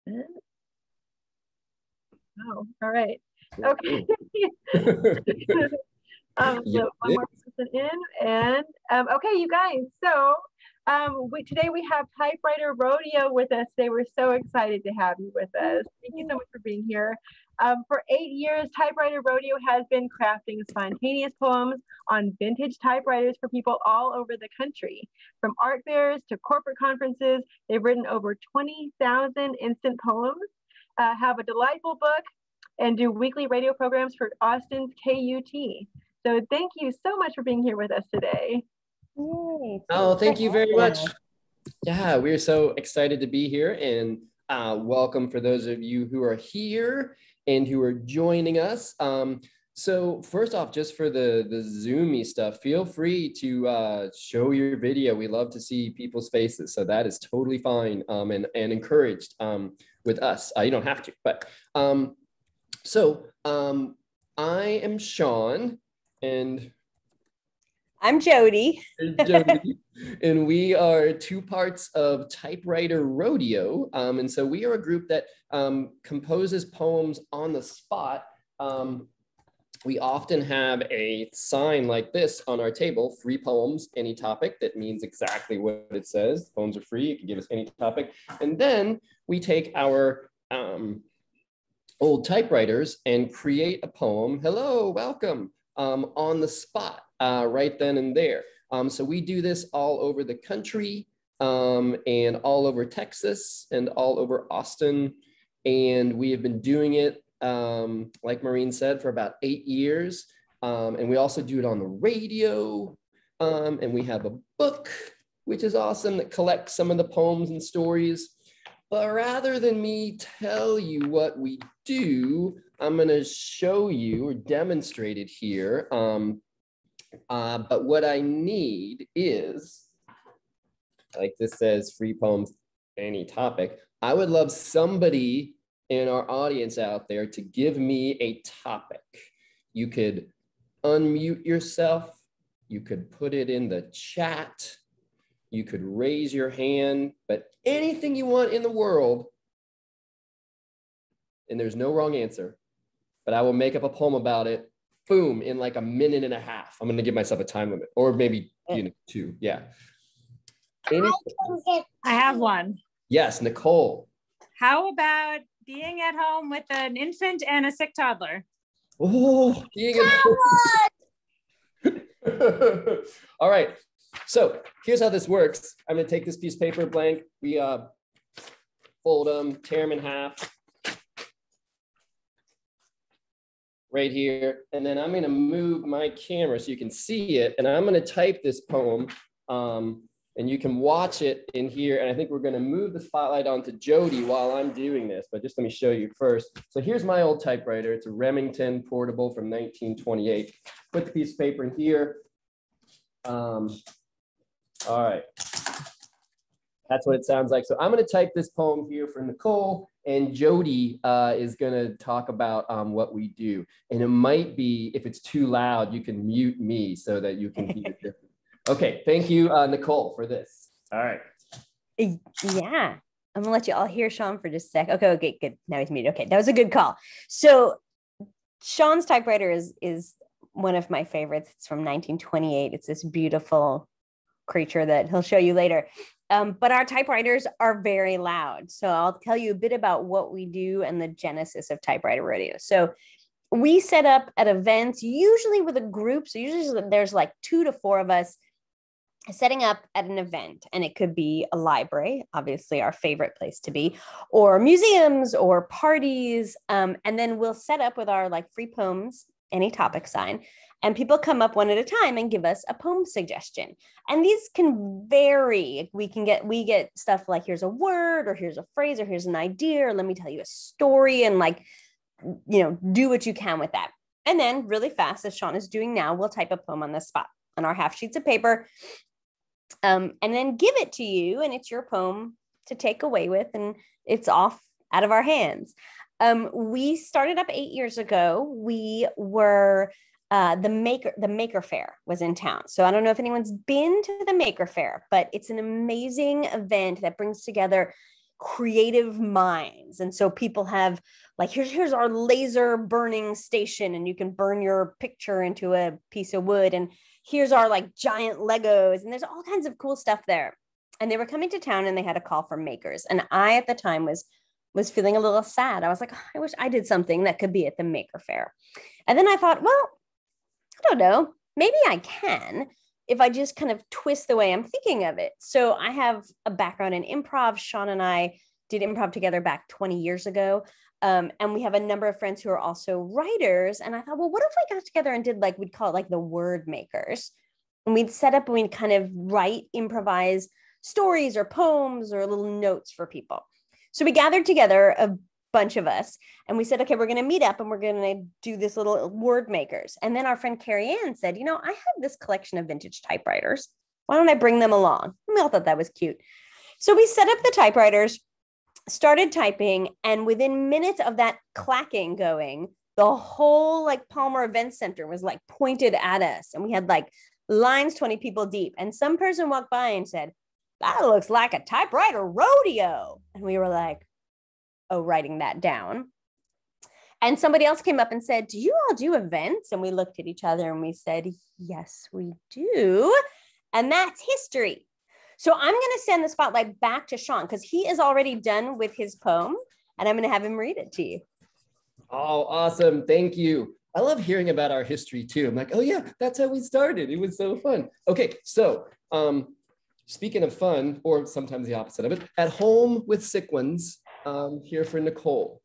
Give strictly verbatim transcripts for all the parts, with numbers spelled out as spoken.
Oh, all right. Okay. um, Yeah, so one more person in, and um, okay, you guys. So um, we, today we have Typewriter Rodeo with us. Today we're so excited to have you with us. Thank you so much for being here. Um, for eight years, Typewriter Rodeo has been crafting spontaneous poems on vintage typewriters for people all over the country. From art fairs to corporate conferences, they've written over twenty thousand instant poems, uh, have a delightful book, and do weekly radio programs for Austin's K U T. So thank you so much for being here with us today. Yay. Oh, thank you very much. Yeah, we're so excited to be here, and uh, welcome for those of you who are here and who are joining us. Um, so first off, just for the, the Zoomy stuff, feel free to uh, show your video. We love to see people's faces, so that is totally fine um, and, and encouraged um, with us. Uh, you don't have to, but um, so um, I am Sean, and I'm Jodi. Jodi, and we are two parts of Typewriter Rodeo. Um, and so we are a group that um, composes poems on the spot. Um, we often have a sign like this on our table: free poems, any topic. That means exactly what it says. Poems are free. You can give us any topic. And then we take our um, old typewriters and create a poem. Hello, welcome, um, on the spot, uh, right then and there. Um, so we do this all over the country um, and all over Texas and all over Austin. And we have been doing it, um, like Maureen said, for about eight years. Um, and we also do it on the radio. Um, and we have a book, which is awesome, that collects some of the poems and stories. But rather than me tell you what we do, I'm going to show you or demonstrate it here. Um, Uh, but what I need is, like this says, free poems, any topic. I would love somebody in our audience out there to give me a topic. You could unmute yourself. You could put it in the chat. You could raise your hand, but anything you want in the world. And there's no wrong answer, but I will make up a poem about it. Boom, in like a minute and a half. I'm gonna give myself a time limit, or maybe, you know, two, yeah. Any? I have one. Yes, Nicole. How about being at home with an infant and a sick toddler? Oh, being at home. All right, so here's how this works. I'm gonna take this piece of paper blank. We uh, fold them, tear them in half. Right here, and then I'm going to move my camera so you can see it, and I'm going to type this poem, um, and you can watch it in here, and I think we're going to move the spotlight onto Jodi while I'm doing this, but just let me show you first. So here's my old typewriter. It's a Remington portable from nineteen twenty-eight. Put the piece of paper in here. Um, all right. That's what it sounds like. So I'm going to type this poem here for Nicole, and Jodi uh, is going to talk about um, what we do. And it might be, if it's too loud, you can mute me so that you can hear it. Okay, thank you, uh, Nicole, for this. All right. Yeah, I'm gonna let you all hear Sean for just a sec. Okay, okay, good. Now he's muted. Okay, that was a good call. So Sean's typewriter is is one of my favorites. It's from nineteen twenty-eight. It's this beautiful creature that he'll show you later. Um, but our typewriters are very loud. So I'll tell you a bit about what we do and the genesis of Typewriter Rodeo. So we set up at events, usually with a group. So usually there's like two to four of us setting up at an event, and it could be a library, obviously our favorite place to be, or museums or parties. Um, and then we'll set up with our like free poems, any topic sign, and people come up one at a time and give us a poem suggestion. And these can vary. We can get, we get stuff like, here's a word, or here's a phrase, or here's an idea, or let me tell you a story, and like, you know, do what you can with that. And then really fast, as Sean is doing now, we'll type a poem on the spot on our half sheets of paper, um, and then give it to you. And it's your poem to take away with, and it's off out of our hands. Um, we started up eight years ago. We were, uh, the maker, the Maker Faire was in town. So I don't know if anyone's been to the Maker Faire, but it's an amazing event that brings together creative minds. And so people have like, here's, here's our laser burning station, and you can burn your picture into a piece of wood. And here's our like giant Legos. And there's all kinds of cool stuff there. And they were coming to town and they had a call for makers. And I, at the time, was was feeling a little sad. I was like, oh, I wish I did something that could be at the Maker Fair. And then I thought, well, I don't know, maybe I can if I just kind of twist the way I'm thinking of it. So I have a background in improv. Sean and I did improv together back twenty years ago. Um, and we have a number of friends who are also writers. And I thought, well, what if we got together and did like, we'd call it like the word makers. And we'd set up and we'd kind of write, improvise stories or poems or little notes for people. So we gathered together, a bunch of us, and we said, okay, we're going to meet up and we're going to do this little word makers. And then our friend Carrie Ann said, you know, I have this collection of vintage typewriters. Why don't I bring them along? And we all thought that was cute. So we set up the typewriters, started typing, and within minutes of that clacking going, the whole like Palmer Event Center was like pointed at us. And we had like lines twenty people deep. And some person walked by and said, that looks like a typewriter rodeo. And we were like, oh, writing that down. And somebody else came up and said, do you all do events? And we looked at each other and we said, yes, we do. And that's history. So I'm going to send the spotlight back to Sean because he is already done with his poem and I'm going to have him read it to you. Oh, awesome. Thank you. I love hearing about our history too. I'm like, oh yeah, that's how we started. It was so fun. Okay, so um, speaking of fun, or sometimes the opposite of it, at home with sick ones, um, here for Nicole.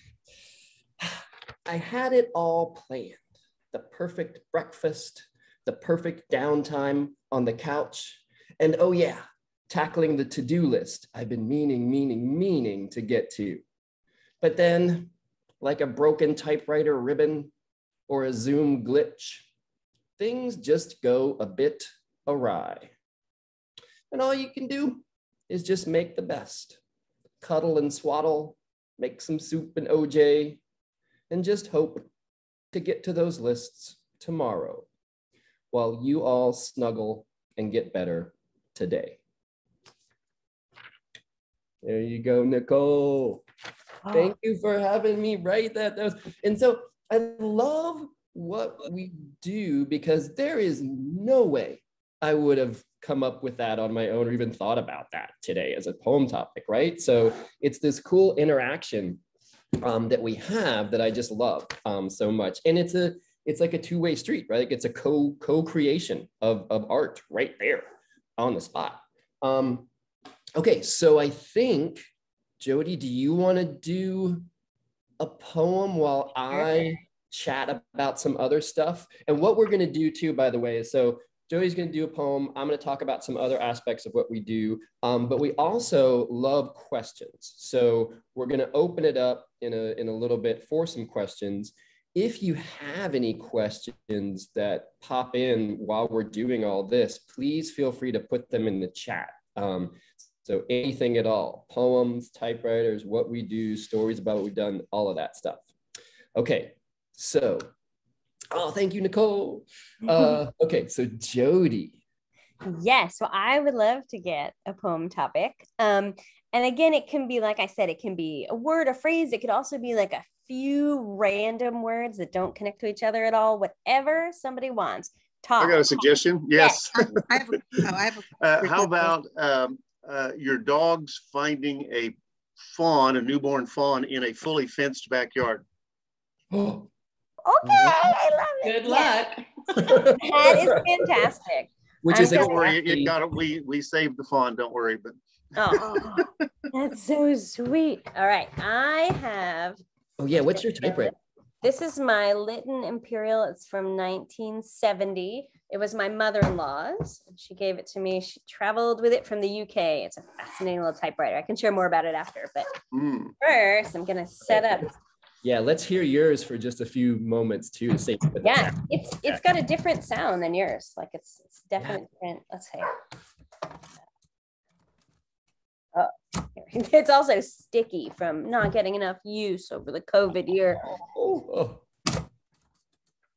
I had it all planned. The perfect breakfast, the perfect downtime on the couch, and oh yeah, tackling the to-do list I've been meaning, meaning, meaning to get to. But then, like a broken typewriter ribbon or a Zoom glitch, things just go a bit awry. And all you can do is just make the best. Cuddle and swaddle, make some soup and O J, and just hope to get to those lists tomorrow while you all snuggle and get better today. There you go, Nicole. Oh. Thank you for having me write that. that was, and so I love what we do because there is no way I would have come up with that on my own or even thought about that today as a poem topic, right? So it's this cool interaction um, that we have that I just love um, so much. And it's a it's like a two-way street, right? Like it's a co, co-creation of, of art right there on the spot. Um, okay, so I think, Jodi, do you want to do a poem while I chat about some other stuff? And what we're going to do too, by the way, is so Jodi's going to do a poem. I'm going to talk about some other aspects of what we do, um, but we also love questions. So we're going to open it up in a, in a little bit for some questions. If you have any questions that pop in while we're doing all this, please feel free to put them in the chat. Um, so anything at all, poems, typewriters, what we do, stories about what we've done, all of that stuff. Okay, so, oh, thank you, Nicole. Uh, okay, so Jodi. Yes, well, I would love to get a poem topic. Um, and again, it can be, like I said, it can be a word, a phrase. It could also be like a few random words that don't connect to each other at all, whatever somebody wants. Talk. I got a suggestion. Yes. yes. I have a, oh, I have a uh, how about um, uh, your dog's finding a fawn, a newborn fawn, in a fully fenced backyard? Okay, I love it. Good luck. That is fantastic. Which is don't worry, it, it got it. We we saved the fawn. Don't worry. But oh, that's so sweet. All right, I have. Oh yeah, what's your typewriter? This is my Lytton Imperial. It's from nineteen seventy. It was my mother-in-law's. She gave it to me. She traveled with it from the U K. It's a fascinating little typewriter. I can share more about it after, but mm. first I'm gonna set up. Yeah, let's hear yours for just a few moments too. To say yeah, it's it's got a different sound than yours. Like it's it's definitely yeah. different. Let's see. Oh, it's also sticky from not getting enough use over the COVID year. Oh, oh.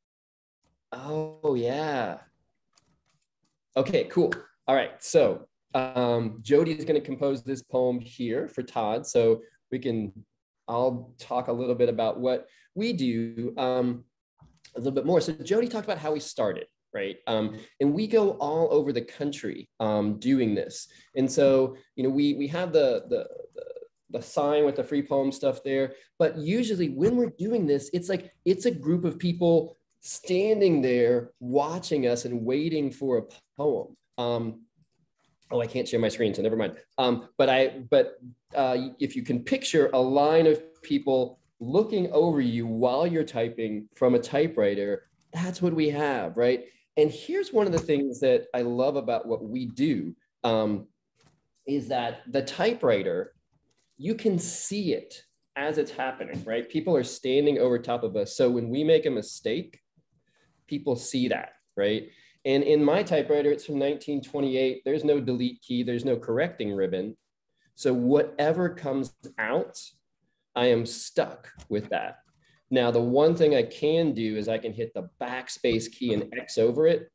oh yeah. Okay, cool. All right. So um, Jodi is going to compose this poem here for Todd. So we can, I'll talk a little bit about what we do um, a little bit more. So Jodi talked about how we started, right? Um, and we go all over the country um, doing this. And so, you know, we, we have the, the, the the sign with the free poem stuff there. But usually when we're doing this, it's like, it's a group of people standing there watching us and waiting for a poem. Um, oh, I can't share my screen, so never mind. Um, but I, but uh, if you can picture a line of people looking over you while you're typing from a typewriter, that's what we have, right? And here's one of the things that I love about what we do um, is that the typewriter, you can see it as it's happening, right? People are standing over top of us. So when we make a mistake, people see that, right? And in my typewriter, it's from nineteen twenty-eight. There's no delete key. There's no correcting ribbon. So whatever comes out, I am stuck with that. Now, the one thing I can do is I can hit the backspace key and X over it.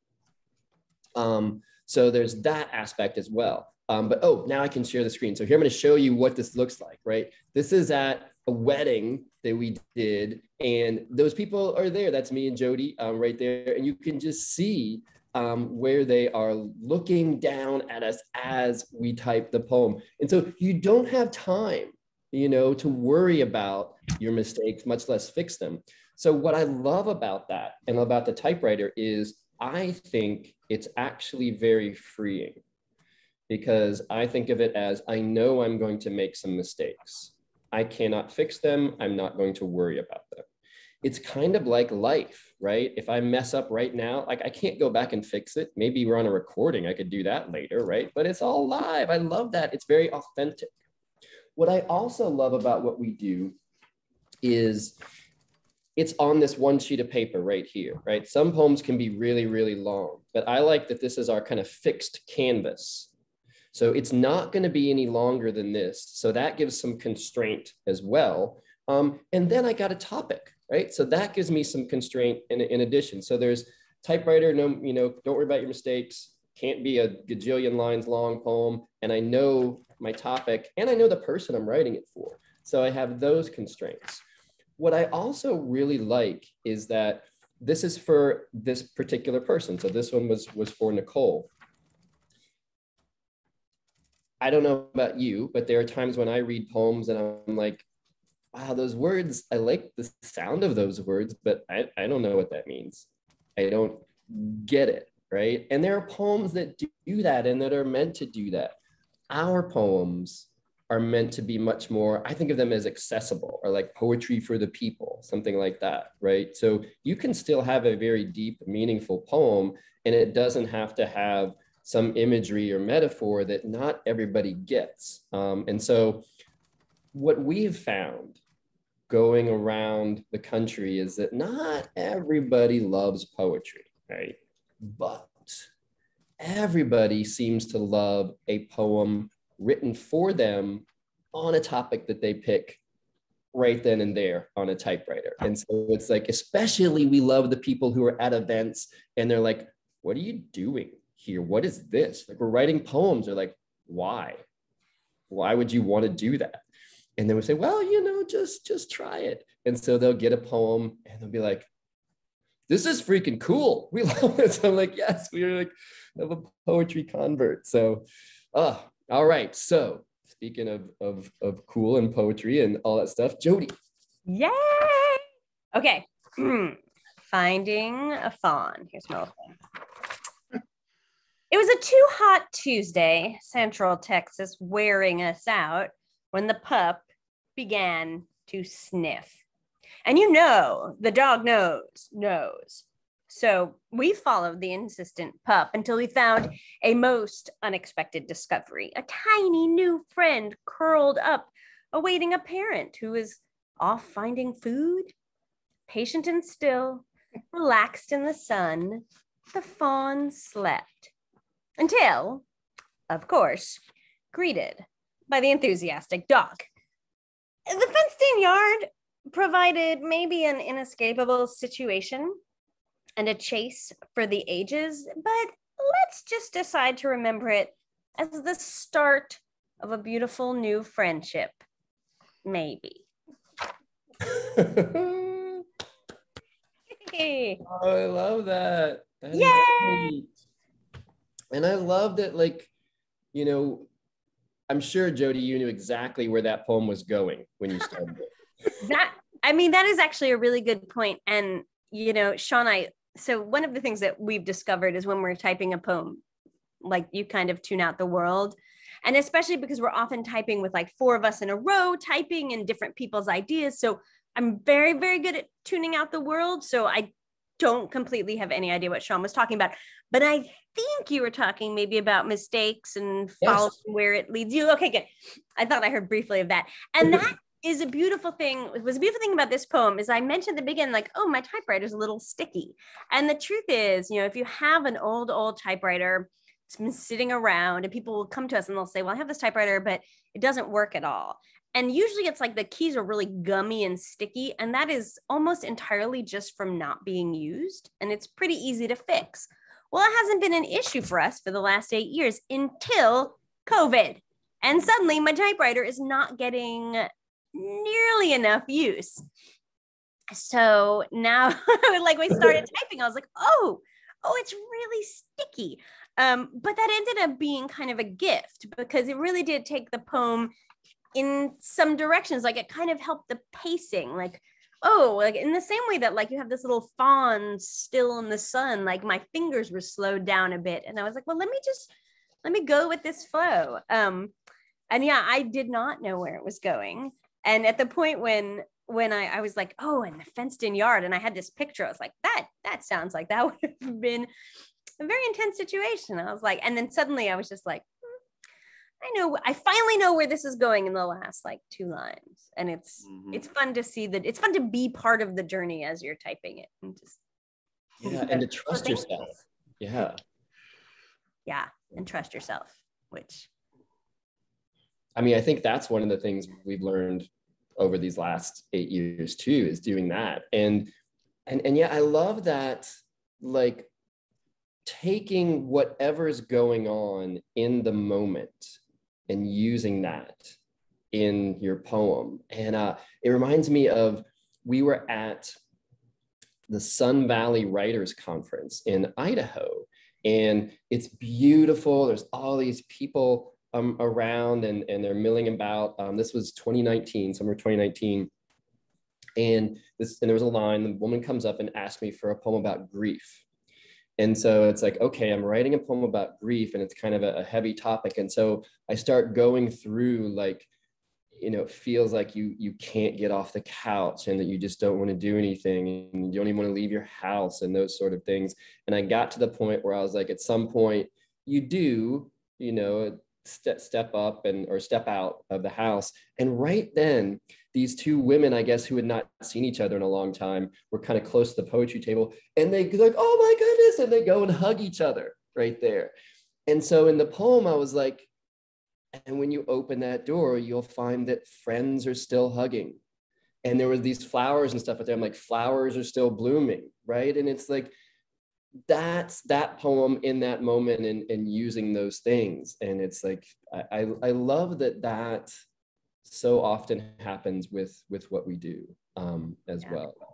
Um, so there's that aspect as well. Um, but, oh, now I can share the screen. So here I'm going to show you what this looks like, right? This is at a wedding that we did, and those people are there. That's me and Jodi um, right there. And you can just see um, where they are looking down at us as we type the poem. And so you don't have time, you know, to worry about your mistakes, much less fix them. So what I love about that and about the typewriter is I think it's actually very freeing, because I think of it as, I know I'm going to make some mistakes. I cannot fix them. I'm not going to worry about them. It's kind of like life, right? If I mess up right now, like I can't go back and fix it. Maybe we're on a recording. I could do that later, right? But it's all live. I love that. It's very authentic. What I also love about what we do is it's on this one sheet of paper right here, right? Some poems can be really, really long, but I like that this is our kind of fixed canvas. So it's not going to be any longer than this. So that gives some constraint as well. Um, and then I got a topic, right? So that gives me some constraint in, in addition. So there's typewriter, no, you know, don't worry about your mistakes. Can't be a gajillion lines long poem. And I know my topic and I know the person I'm writing it for. So I have those constraints. What I also really like is that this is for this particular person. So this one was, was for Nicole. I don't know about you, but there are times when I read poems and I'm like, wow, those words, I like the sound of those words, but I, I don't know what that means. I don't get it, right? And there are poems that do that and that are meant to do that. Our poems are meant to be much more, I think of them as accessible, or like poetry for the people, something like that, right? So you can still have a very deep, meaningful poem, and it doesn't have to have some imagery or metaphor that not everybody gets. Um, and so what we've found going around the country is that not everybody loves poetry, right? But everybody seems to love a poem written for them on a topic that they pick right then and there on a typewriter. And so it's like, especially we love the people who are at events and they're like, what are you doing here? What is this? Like, we're writing poems. They're like, why? Why would you want to do that? And they would say, well, you know, just, just try it. And so they'll get a poem and they'll be like, this is freaking cool. We love it. So I'm like, yes, we're like of a poetry convert. So, uh, all right. So speaking of, of, of cool and poetry and all that stuff, Jodi. Yay! Okay. Finding a fawn. Here's my little thing. It was a too hot Tuesday, Central Texas wearing us out, when the pup began to sniff. And you know, the dog knows, knows. So we followed the insistent pup until we found a most unexpected discovery. A tiny new friend curled up, awaiting a parent who is off finding food. Patient and still, relaxed in the sun, the fawn slept. Until, of course, greeted by the enthusiastic dog. The fenced-in yard provided maybe an inescapable situation and a chase for the ages, but let's just decide to remember it as the start of a beautiful new friendship. Maybe. Hey. Oh, I love that. That is Yay! great. And I love that, like, you know, I'm sure, Jodi, you knew exactly where that poem was going when you started it. That, I mean, that is actually a really good point. And, you know, Sean, I, so one of the things that we've discovered is when we're typing a poem, like you kind of tune out the world. And especially because we're often typing with like four of us in a row, typing in different people's ideas. So I'm very, very good at tuning out the world. So I don't completely have any idea what Sean was talking about. But I think you were talking maybe about mistakes and following Yes. where it leads you. Okay, good. I thought I heard briefly of that. And that is a beautiful thing. It was a beautiful thing about this poem is I mentioned at the beginning, like, oh, my typewriter is a little sticky. And the truth is, you know, if you have an old, old typewriter, it's been sitting around and people will come to us and they'll say, well, I have this typewriter, but it doesn't work at all. And usually it's like the keys are really gummy and sticky. And that is almost entirely just from not being used. And it's pretty easy to fix. Well, it hasn't been an issue for us for the last eight years until COVID. And suddenly my typewriter is not getting nearly enough use. So now, like we started typing, I was like, oh, oh, it's really sticky. Um, but that ended up being kind of a gift because it really did take the poem in some directions. Like it kind of helped the pacing, like, oh, like in the same way that like you have this little fawn still in the sun, like my fingers were slowed down a bit. And I was like, well, let me just, let me go with this flow. Um, and yeah, I did not know where it was going. And at the point when, when I, I was like, oh, and the fenced in yard, and I had this picture, I was like, that, that sounds like that would have been a very intense situation. I was like, and then suddenly I was just like, I know, I finally know where this is going in the last like two lines. And it's, mm-hmm. it's fun to see that, it's fun to be part of the journey as you're typing it. And just, yeah, and to trust yourself. Yeah. Yeah, and trust yourself, which. I mean, I think that's one of the things we've learned over these last eight years too, is doing that. And, and, and yeah, I love that, like, taking whatever's going on in the moment and using that in your poem. And uh, it reminds me of, we were at the Sun Valley Writers Conference in Idaho, and it's beautiful. There's all these people um, around and, and they're milling about. Um, this was twenty nineteen, summer twenty nineteen. And, this, and there was a line, the woman comes up and asks me for a poem about grief. And so it's like, okay, I'm writing a poem about grief and it's kind of a, a heavy topic. And so I start going through like, you know, it feels like you you can't get off the couch and that you just don't want to do anything and you don't even want to leave your house and those sort of things. And I got to the point where I was like, at some point you do, you know, step, step up and or step out of the house. And right then, these two women, I guess, who had not seen each other in a long time, were kind of close to the poetry table. And they like, oh my goodness. And they go and hug each other right there. And so in the poem, I was like, and when you open that door, you'll find that friends are still hugging. And there were these flowers and stuff out there. I'm like, flowers are still blooming, right? And it's like, that's that poem in that moment and, and using those things. And it's like, I, I, I love that that so often happens with, with what we do um, as yeah. well.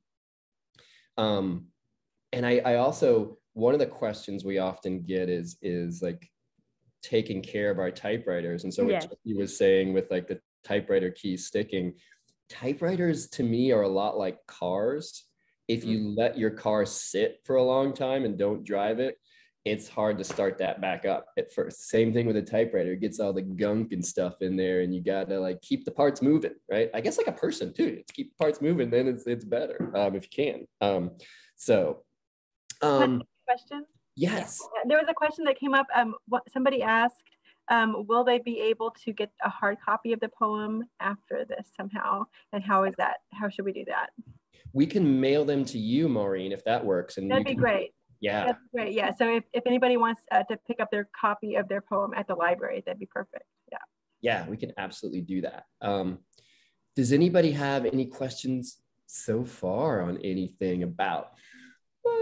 Um, and I, I also, one of the questions we often get is, is like, taking care of our typewriters. And so what yes. he was saying with like the typewriter keys sticking, typewriters to me are a lot like cars. If you mm-hmm. let your car sit for a long time and don't drive it, it's hard to start that back up at first. Same thing with a typewriter. It gets all the gunk and stuff in there and you gotta like keep the parts moving, right? I guess like a person too, it's keep the parts moving, then it's it's better um, if you can. Um, so. Um, question? Yes. There was a question that came up. Um, what somebody asked, um, will they be able to get a hard copy of the poem after this somehow? And how is that? How should we do that? We can mail them to you, Maureen, if that works. And that'd be can, great. Yeah. That'd be great. Yeah. So if, if anybody wants uh, to pick up their copy of their poem at the library, that'd be perfect. Yeah. Yeah, we can absolutely do that. Um, does anybody have any questions so far on anything about? Well,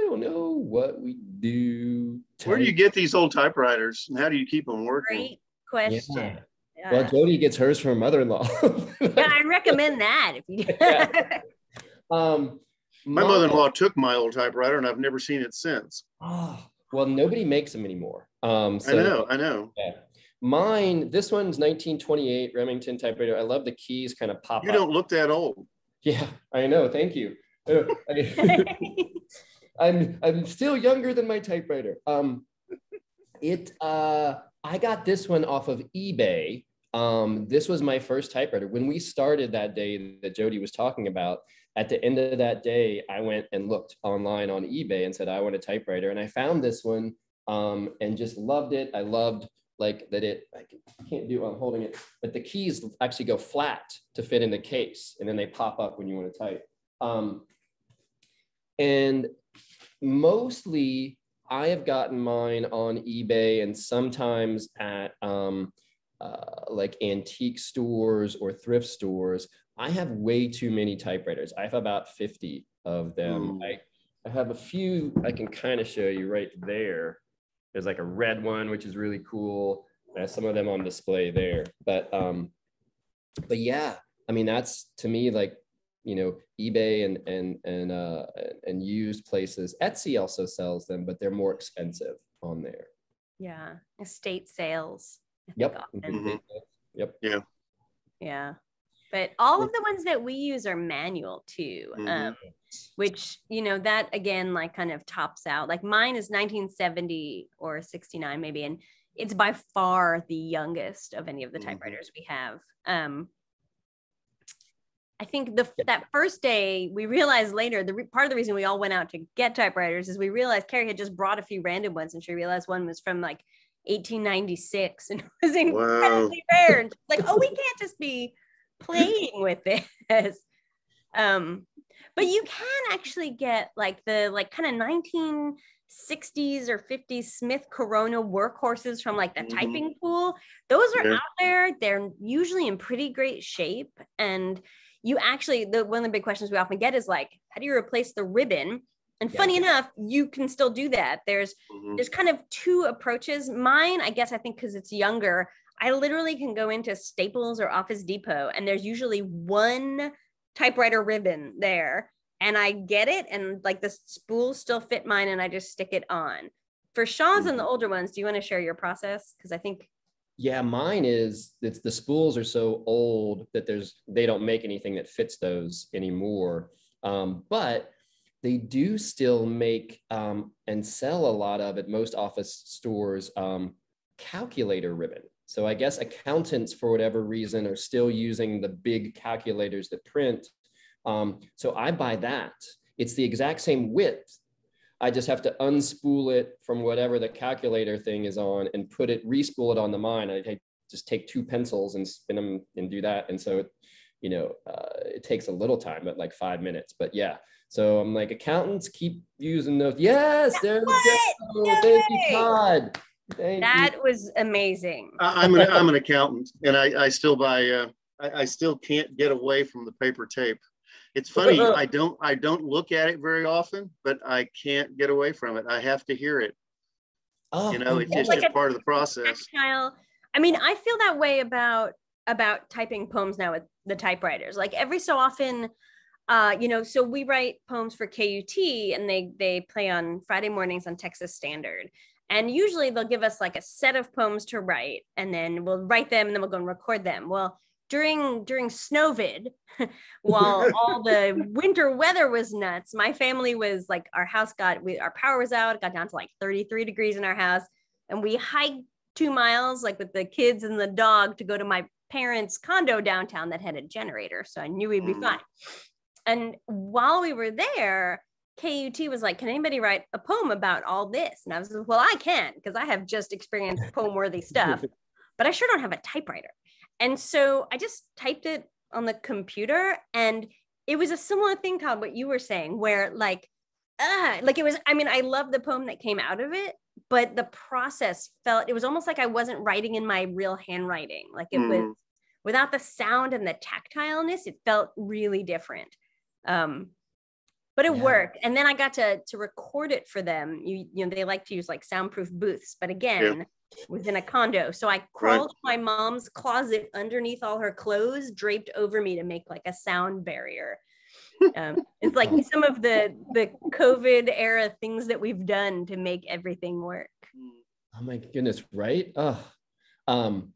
don't know what we do. Where do you get these old typewriters, and how do you keep them working? Great question. Yeah. Yeah. Well, Jodi gets hers from her mother-in-law. Yeah, I recommend that if you Yeah. um My mother-in-law took my old typewriter, and I've never seen it since. Oh, well, nobody makes them anymore. Um, so, I know, I know. Yeah. Mine, this one's nineteen twenty-eight Remington typewriter. I love the keys kind of pop You up. don't look that old. Yeah, I know. Thank you. Uh, I, I'm I'm still younger than my typewriter. Um, it uh, I got this one off of eBay. Um, this was my first typewriter. When we started that day that Jodi was talking about, at the end of that day, I went and looked online on eBay and said, I want a typewriter. And I found this one um, and just loved it. I loved like that it, I can't do it while I'm holding it, but the keys actually go flat to fit in the case. And then they pop up when you want to type. Um, and mostly I have gotten mine on eBay and sometimes at um, uh, like antique stores or thrift stores. I have way too many typewriters. I have about fifty of them. I, I have a few I can kind of show you right there. There's like a red one, which is really cool. I have some of them on display there. But um, but yeah, I mean, that's to me like, you know, eBay and and and uh, and used places. Etsy also sells them, but they're more expensive on there. Yeah, estate sales. Yep. Mm-hmm. Yep. Yeah. Yeah. But all of the ones that we use are manual too, Mm-hmm. um, which, you know, that again, like kind of tops out. Like mine is nineteen seventy or sixty-nine maybe, and it's by far the youngest of any of the typewriters mm-hmm. we have. Um, I think the that first day we realized later, the re- part of the reason we all went out to get typewriters is we realized Carrie had just brought a few random ones, and she realized one was from like eighteen ninety-six and it was incredibly wow. rare. And she's like, oh, we can't just be playing with this. Um, but you can actually get like the like kind of nineteen sixties or fifties Smith Corona workhorses from like the mm-hmm. typing pool. Those are yeah. out there. They're usually in pretty great shape. And you actually, the one of the big questions we often get is like, how do you replace the ribbon? And yeah. funny enough, you can still do that. There's mm-hmm. there's kind of two approaches. Mine, I guess, I think because it's younger, I literally can go into Staples or Office Depot and there's usually one typewriter ribbon there and I get it and like the spools still fit mine and I just stick it on. For Sean's mm-hmm. and the older ones, do you want to share your process? Because I think yeah, mine is it's the spools are so old that there's they don't make anything that fits those anymore. Um, but they do still make um, and sell a lot of at most office stores um, calculator ribbon. So I guess accountants, for whatever reason, are still using the big calculators that print. Um, so I buy that. It's the exact same width. I just have to unspool it from whatever the calculator thing is on and put it, respool it onto mine. I take, just take two pencils and spin them and do that. And so, you know, uh, it takes a little time, but like five minutes. But yeah, so I'm like, accountants keep using those. Yes, there we go. No Thank way. you, Todd. Thank that you. was amazing. I'm an I'm an accountant, and I I still buy. Uh, I, I still can't get away from the paper tape. It's funny. I don't I don't look at it very often, but I can't get away from it. I have to hear it. Oh, you know, it's just like a, part of the process. Tactile. I mean, I feel that way about about typing poems now with the typewriters. Like every so often, uh, you know, so we write poems for K U T, and they they play on Friday mornings on Texas Standard. And usually they'll give us like a set of poems to write, and then we'll write them, and then we'll go and record them. Well, during during Snowvid, while all the winter weather was nuts, my family was like, our house got, we, our power was out, it got down to like thirty-three degrees in our house. And we hiked two miles, like with the kids and the dog, to go to my parents' condo downtown that had a generator. So I knew we'd be fine. And while we were there, K U T was like, can anybody write a poem about all this? And I was like, well, I can, because I have just experienced poem-worthy stuff, but I sure don't have a typewriter. And so I just typed it on the computer, and it was a similar thing, Todd, what you were saying, where like, uh, like it was, I mean, I love the poem that came out of it, but the process felt, it was almost like I wasn't writing in my real handwriting. Like it mm. was, without the sound and the tactileness, it felt really different. Um, but it Yeah. worked. And then I got to to record it for them. You you know, they like to use like soundproof booths, but again, yeah. within a condo. So I crawled right. to my mom's closet underneath all her clothes, draped over me to make like a sound barrier. Um, it's like some of the the COVID era things that we've done to make everything work. Oh my goodness, right? Oh, um,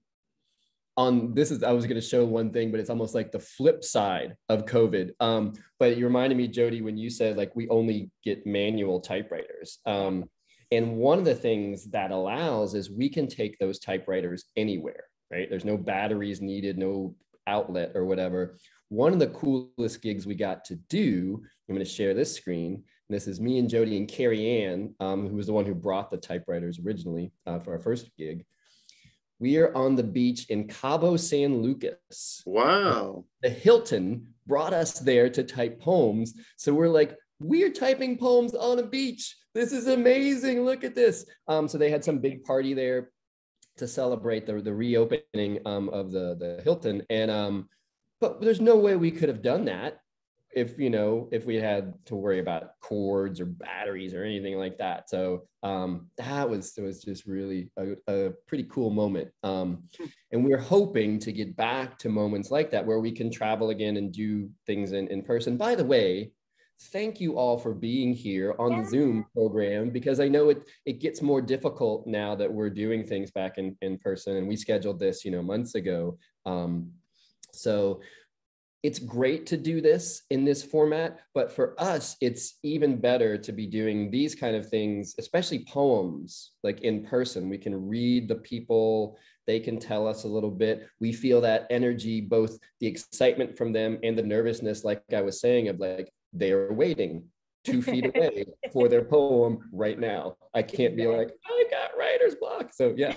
on this is I was going to show one thing, but it's almost like the flip side of COVID. Um, but you reminded me, Jodi, when you said like we only get manual typewriters. Um, and one of the things that allows is we can take those typewriters anywhere, right? There's no batteries needed, no outlet or whatever. One of the coolest gigs we got to do, I'm going to share this screen. This is me and Jodi and Carrie Ann, um, who was the one who brought the typewriters originally uh, for our first gig. We are on the beach in Cabo San Lucas. Wow. The Hilton brought us there to type poems. So we're like, we're typing poems on a beach. This is amazing. Look at this. Um, so they had some big party there to celebrate the, the reopening um, of the, the Hilton. And um, but there's no way we could have done that if, you know, if we had to worry about cords or batteries or anything like that. So um, that was, it was just really a, a pretty cool moment. Um, and we're hoping to get back to moments like that where we can travel again and do things in, in person. By the way, thank you all for being here on the Zoom program, because I know it, it gets more difficult now that we're doing things back in, in person, and we scheduled this, you know, months ago. Um, so it's great to do this in this format, but for us, it's even better to be doing these kind of things, especially poems, like in person. We can read the people, they can tell us a little bit. We feel that energy, both the excitement from them and the nervousness, like I was saying, of like, they are waiting two feet away for their poem right now. I can't be like, I got writer's block. So yeah.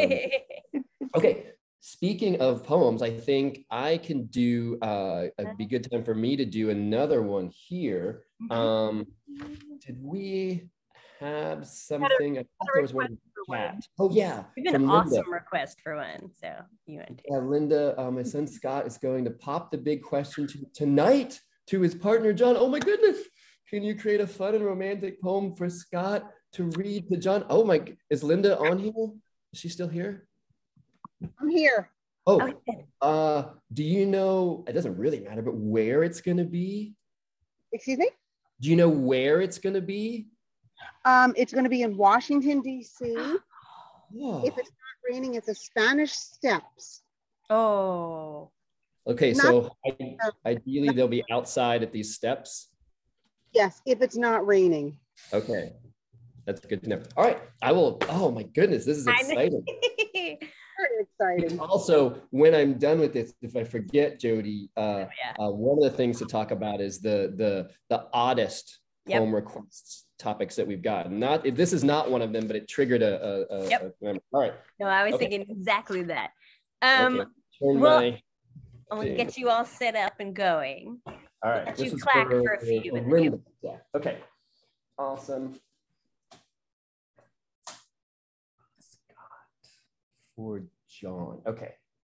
Um, okay. Speaking of poems, I think I can do, uh, it'd be a good time for me to do another one here. Um, did we have something? I thought there was one in the chat. Oh yeah. It's an awesome request for one, so you went to. Yeah, Linda, uh, my son Scott is going to pop the big question to, tonight to his partner, John. Oh my goodness. Can you create a fun and romantic poem for Scott to read to John? Oh my, is Linda on here? Is she still here? I'm here. Oh, okay. uh, do you know, it doesn't really matter, but where it's going to be? Excuse me? Do you know where it's going to be? Um, it's going to be in Washington, D C. Oh. If it's not raining, it's the Spanish Steps. Oh. Okay, not, so I, ideally they'll be outside at these steps? Yes, if it's not raining. Okay, that's good to know. All right, I will, oh my goodness, this is exciting. Very exciting. Also, when I'm done with this, if I forget, Jodi, uh, oh, yeah. uh, one of the things to talk about is the the the oddest yep. poem requests topics that we've got. Not this is not one of them, but it triggered a. a, a yep. a all right. No, I was okay. thinking exactly that. Um, okay. Turn well, my I'll get you all set up and going. All right. Let this you is clack for, for a few. for Linda. Yeah. Okay. Awesome. Scott for John. Okay.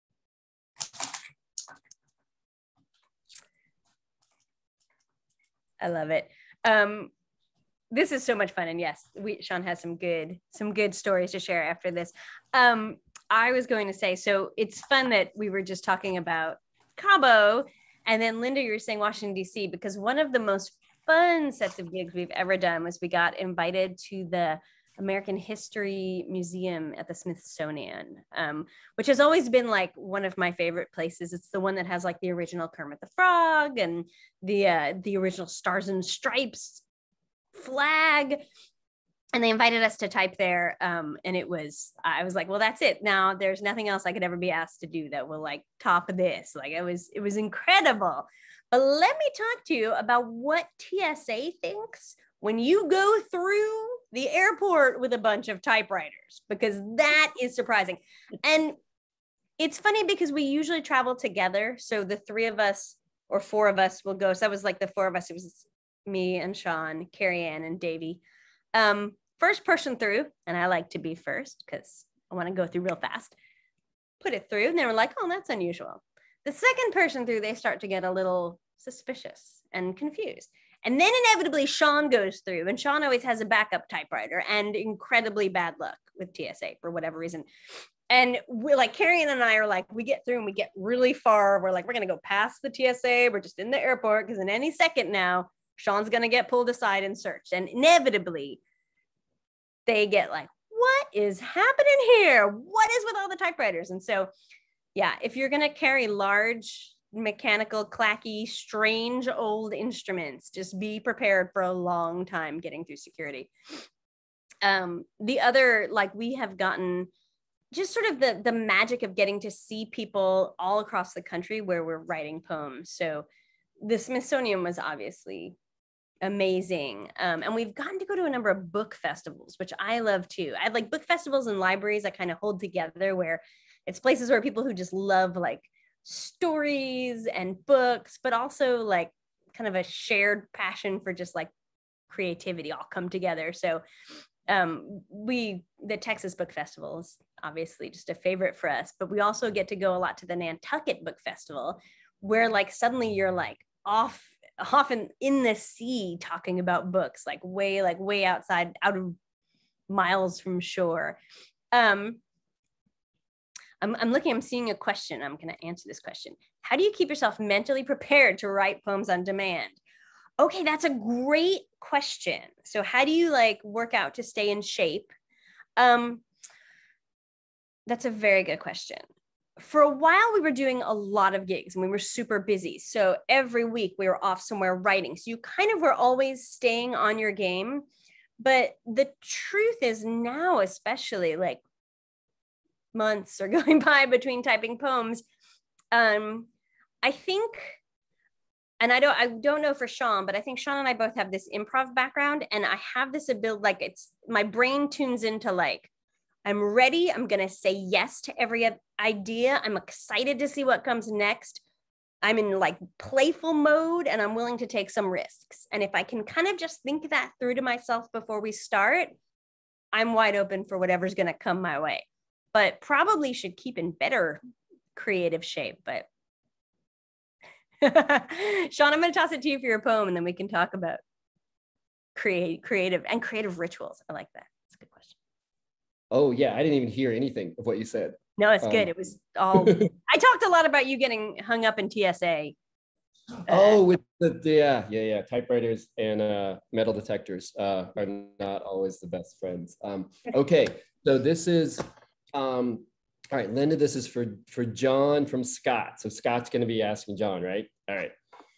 I love it. Um, this is so much fun, and yes, we Sean has some good some good stories to share after this. Um, I was going to say, so it's fun that we were just talking about Cabo, and then Linda, you were saying Washington D C, because one of the most fun sets of gigs we've ever done was we got invited to the American History Museum at the Smithsonian, um, which has always been like one of my favorite places. It's the one that has like the original Kermit the Frog and the uh, the original Stars and Stripes flag. And they invited us to type there. Um, and it was, I was like, well, that's it. Now there's nothing else I could ever be asked to do that will like top this. Like it was, it was incredible. But let me talk to you about what T S A thinks when you go through the airport with a bunch of typewriters, because that is surprising. And it's funny because we usually travel together. So the three of us or four of us will go. So that was like the four of us. It was me and Sean, Carrie Ann, and Davey. Um, first person through, and I like to be first because I want to go through real fast. Put it through, and they were like, oh, that's unusual. The second person through, they start to get a little suspicious and confused. And then inevitably Sean goes through, and Sean always has a backup typewriter and incredibly bad luck with T S A for whatever reason. And we're like, Carrie and I are like, we get through and we get really far. We're like, we're going to go past the T S A. We're just in the airport because in any second now, Sean's going to get pulled aside and searched. And inevitably they get like, what is happening here? What is with all the typewriters? And so, yeah, if you're going to carry large, mechanical, clacky, strange old instruments, just be prepared for a long time getting through security. Um, the other, like we have gotten just sort of the, the magic of getting to see people all across the country where we're writing poems. So the Smithsonian was obviously amazing. Um, and we've gotten to go to a number of book festivals, which I love too. I like book festivals and libraries I kind of hold together, where it's places where people who just love like stories and books, but also like kind of a shared passion for just like creativity all come together. So um, we, the Texas Book Festival is obviously just a favorite for us, but we also get to go a lot to the Nantucket Book Festival, where like suddenly you're like off often in the sea talking about books, like way, like way outside, out of miles from shore. Um, I'm, I'm looking, I'm seeing a question. I'm going to answer this question. How do you keep yourself mentally prepared to write poems on demand? Okay, that's a great question. So how do you like work out to stay in shape? Um, that's a very good question. For a while, we were doing a lot of gigs and we were super busy. So every week we were off somewhere writing. So you kind of were always staying on your game. But the truth is now, especially like months are going by between typing poems, um, I think, and I don't, I don't know for Sean, but I think Sean and I both have this improv background, and I have this ability, like it's, my brain tunes into like, I'm ready. I'm going to say yes to every idea. I'm excited to see what comes next. I'm in like playful mode and I'm willing to take some risks. And if I can kind of just think that through to myself before we start, I'm wide open for whatever's going to come my way. But probably should keep in better creative shape. But Sean, I'm going to toss it to you for your poem and then we can talk about create, creative and creative rituals. I like that. That's a good question. Oh yeah, I didn't even hear anything of what you said. No, it's Um, good. It was all, I talked a lot about you getting hung up in T S A. Uh, oh, with the, yeah, yeah, yeah. Typewriters and uh, metal detectors uh, are not always the best friends. Um, okay, so this is, um, all right, Linda, this is for, for John from Scott. So Scott's gonna be asking John, right? All right.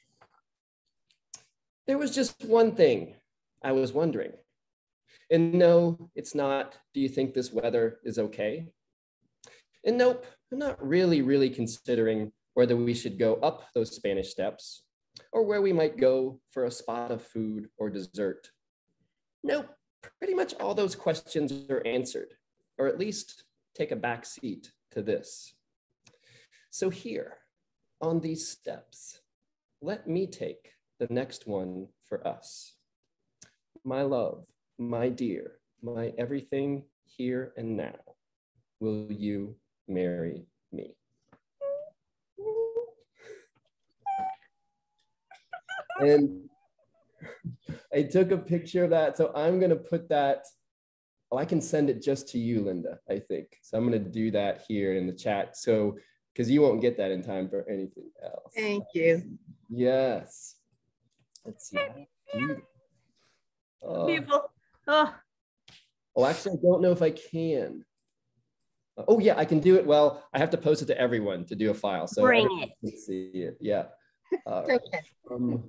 There was just one thing I was wondering. And no, it's not, do you think this weather is okay? And nope, I'm not really, really considering whether we should go up those Spanish steps or where we might go for a spot of food or dessert. Nope, pretty much all those questions are answered, or at least take a back seat to this. So here, on these steps, let me take the next one for us. My love, my dear, my everything here and now, will you marry me? And I took a picture of that, so I'm gonna put that, oh, I can send it just to you, Linda, I think. So I'm gonna do that here in the chat, so, because you won't get that in time for anything else. Thank you. Yes. Let's see. Beautiful. Oh. Beautiful. Oh. Oh, actually, I don't know if I can. Oh yeah, I can do it. Well, I have to post it to everyone to do a file. So Bring everyone can see it. Yeah. Uh, Okay. um,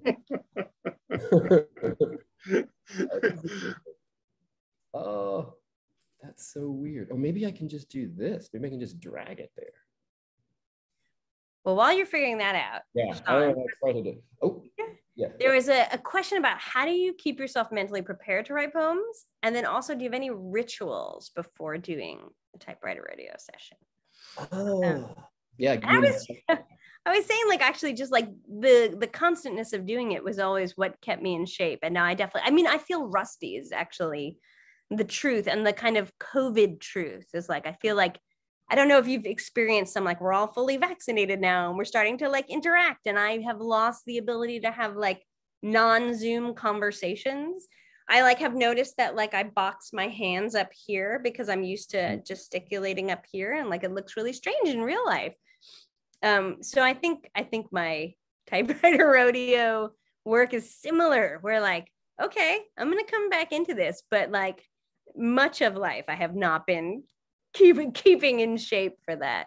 oh, that's so weird. Oh, maybe I can just do this. Maybe I can just drag it there. Well, while you're figuring that out, Yeah, Sean, I don't know how I tried to do. Oh, yeah. there was a, a question about how do you keep yourself mentally prepared to write poems? And then also, do you have any rituals before doing a typewriter rodeo session? Oh, Um, yeah. I was, I was saying like, actually just like the, the constantness of doing it was always what kept me in shape. And now I definitely, I mean, I feel rusty is actually the truth, and the kind of COVID truth is like, I feel like, I don't know if you've experienced some, like we're all fully vaccinated now and we're starting to like interact, and I have lost the ability to have like non-Zoom conversations. I like have noticed that like I box my hands up here because I'm used to gesticulating up here, and like it looks really strange in real life. Um, so I think I think my Typewriter Rodeo work is similar. Where like, okay, I'm gonna come back into this, but like much of life I have not been keeping keeping in shape for that.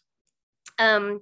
Um,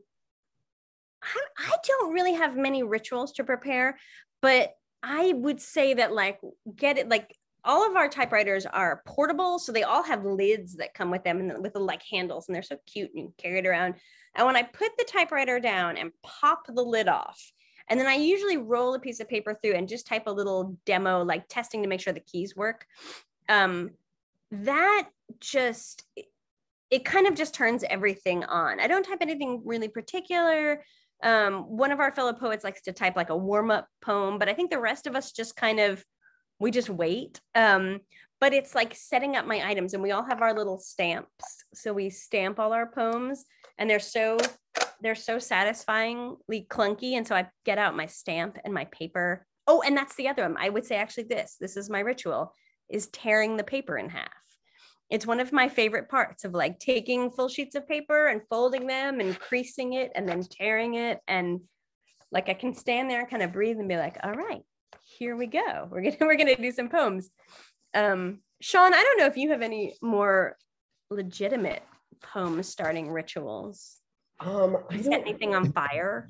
I, I don't really have many rituals to prepare, but I would say that like get it like all of our typewriters are portable, so they all have lids that come with them and with the like handles, and they're so cute and you carry it around. And when I put the typewriter down and pop the lid off, and then I usually roll a piece of paper through and just type a little demo, like testing to make sure the keys work. Um, that just, it kind of just turns everything on. I don't type anything really particular. Um, one of our fellow poets likes to type like a warm-up poem, but I think the rest of us just kind of, we just wait. Um, but it's like setting up my items, and we all have our little stamps. So we stamp all our poems, and they're so, they're so satisfyingly clunky. And so I get out my stamp and my paper. Oh, and that's the other one. I would say actually this, this is my ritual, is tearing the paper in half. It's one of my favorite parts of like taking full sheets of paper and folding them and creasing it and then tearing it. And like, I can stand there and kind of breathe and be like, all right, here we go. We're gonna, we're gonna do some poems. Um, Sean, I don't know if you have any more legitimate poem starting rituals. Um, I Set anything on fire?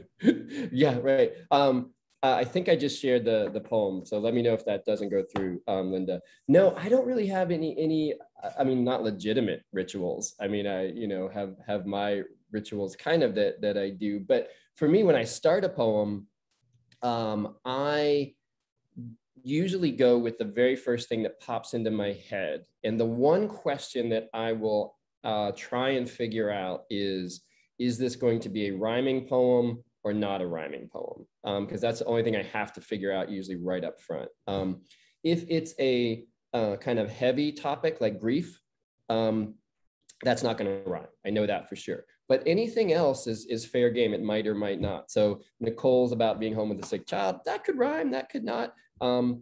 Yeah, right. Um, Uh, I think I just shared the the poem, so let me know if that doesn't go through, um, Linda. No, I don't really have any any. I mean, not legitimate rituals. I mean, I you know have have my rituals kind of that that I do. But for me, when I start a poem, um, I usually go with the very first thing that pops into my head, and the one question that I will uh, try and figure out is: is this going to be a rhyming poem or not a rhyming poem? Because um, that's the only thing I have to figure out usually right up front. Um, if it's a uh, kind of heavy topic like grief, um, that's not gonna rhyme. I know that for sure. But anything else is, is fair game. It might or might not. So Nicole's about being home with a sick child, that could rhyme, that could not. Um,